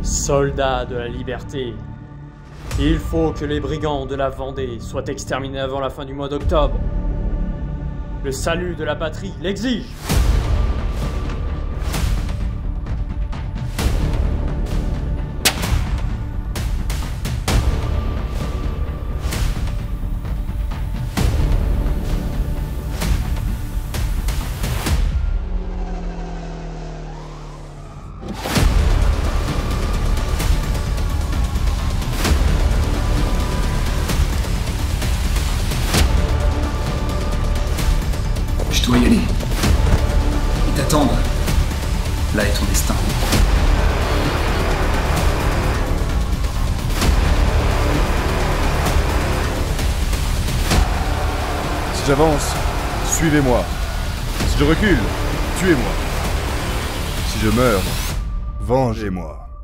Soldats de la liberté, il faut que les brigands de la Vendée soient exterminés avant la fin du mois d'octobre. Le salut de la patrie l'exige. Je dois y aller. Et t'attendre. Là est ton destin. Si j'avance, suivez-moi. Si je recule, tuez-moi. Si je meurs, vengez-moi.